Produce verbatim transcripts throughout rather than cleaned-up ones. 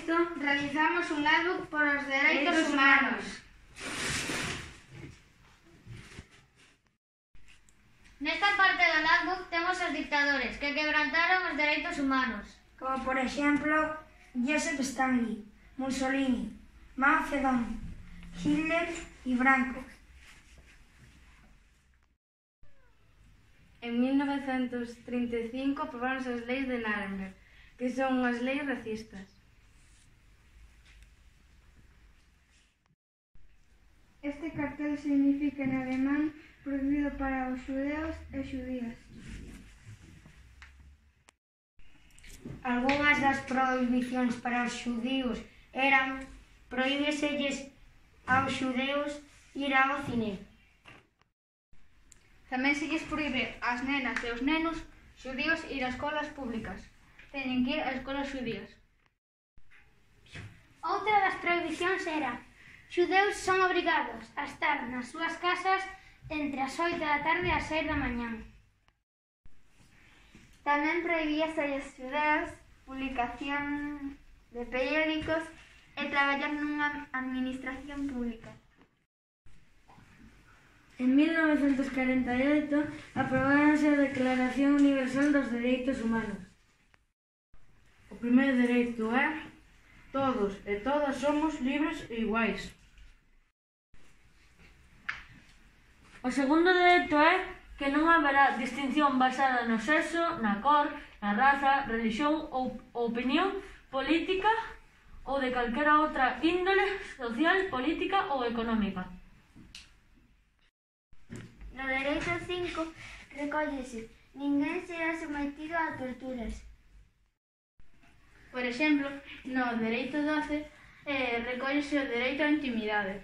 isto, realizamos un advoc por os dereitos humanos. Nesta parte do advoc temos os dictadores que quebrantaron os dereitos humanos. Como por exemplo, Joseph Stalin, Mussolini, Mao Zedong, Hitler e Franco. En mil novecentos trinta e cinco aprobáronse as leis de Nuremberg, que son as leis racistas. Este cartel significa en alemán prohibido para os xudeus e xudías. Algunhas das prohibicións para os xudíos eran prohíbeselles aos xudeus ir ao cine. Tamén se lles proíbe ás nenas e aos nenos xudíos ir a escolas públicas. Teñen que ir a escolas xudías. Outra das prohibicións era: xudeus son obrigados a estar nas súas casas entre as oito da tarde e as seis da mañán. Tamén prohibíase aos xudeus publicación de periódicos e traballar nunha administración pública. En mil novecentos corenta e oito aprobáronse a Declaración Universal dos Dereitos Humanos. O primeiro dereito é: todos e todas somos libres e iguais. O segundo dereito é que non haberá distinción basada no sexo, na cor, na raza, religión ou opinión política ou de calquera outra índole social, política ou económica. No dereito cinco recóllese: ninguén será sometido a torturas. Por exemplo, no dereito doce eh, recóllese o dereito á intimidade.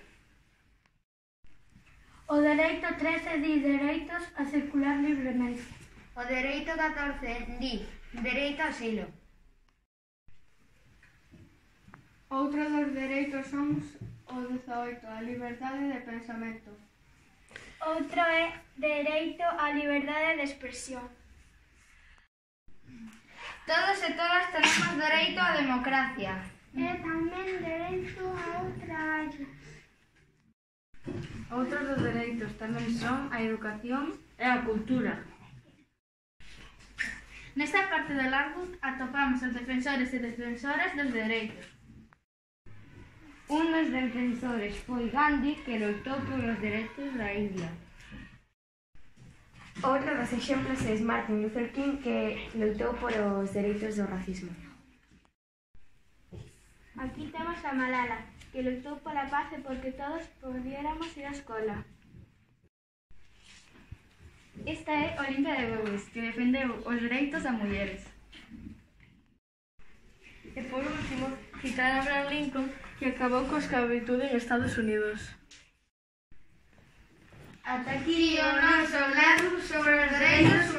O dereito trece di dereitos a circular libremente. O dereito catorce di dereito ao asilo. Outro dos dereitos son o dezaoito, a liberdade de pensamento. Outro é dereito á liberdade de expresión. Todos e todas tenemos dereito á democracia. E tamén dereito ao traballo. Outros dos dereitos tamén son a educación e a cultura. Nesta parte do advoc atopamos os defensores e defensoras dos dereitos. Un dos defensores foi Gandhi, que loitou polos dereitos da India. Outro dos exemplos é Martin Luther King, que loitou polos dereitos do racismo. Aquí temos a Malala, que loitou pola paz e porque todos pudiéramos ir á escola. Esta é Olimpia de Gouges, que defendeu os dereitos das mulleres. E por último, citar a Abraham Lincoln, que acabou coa escravitude en Estados Unidos. Ata aquí o noso lado sobre os dereitos